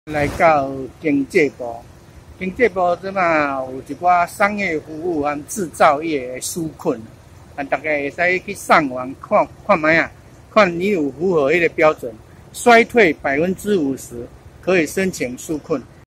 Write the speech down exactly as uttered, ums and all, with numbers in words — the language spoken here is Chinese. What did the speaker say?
来到经济部，经济部即马有一寡商业服务和制造业的纾困，啊，大家会使去上网看看卖啊，看你有符合迄个标准，衰退百分之五十可以申请纾困。